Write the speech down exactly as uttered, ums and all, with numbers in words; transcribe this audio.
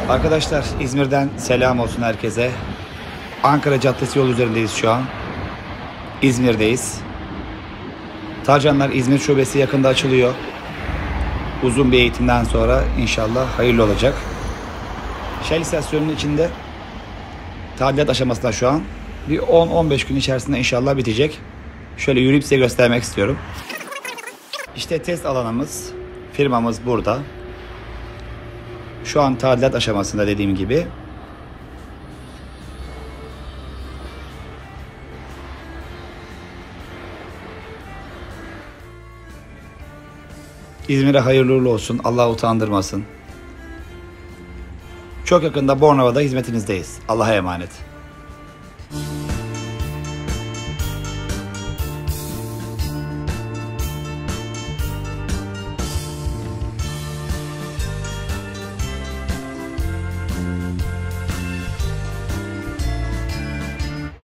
Arkadaşlar İzmir'den selam olsun herkese. Ankara Caddesi yol üzerindeyiz şu an. İzmir'deyiz. Tarcanlar İzmir Şubesi yakında açılıyor. Uzun bir eğitimden sonra inşallah hayırlı olacak. Shell istasyonunun içinde tadilat aşamasında şu an. Bir on on beş gün içerisinde inşallah bitecek. Şöyle yürüyüp size göstermek istiyorum. İşte test alanımız, firmamız burada. Şu an tadilat aşamasında dediğim gibi. İzmir'e hayırlı uğurlu olsun. Allah utandırmasın. Çok yakında Bornova'da hizmetinizdeyiz. Allah'a emanet.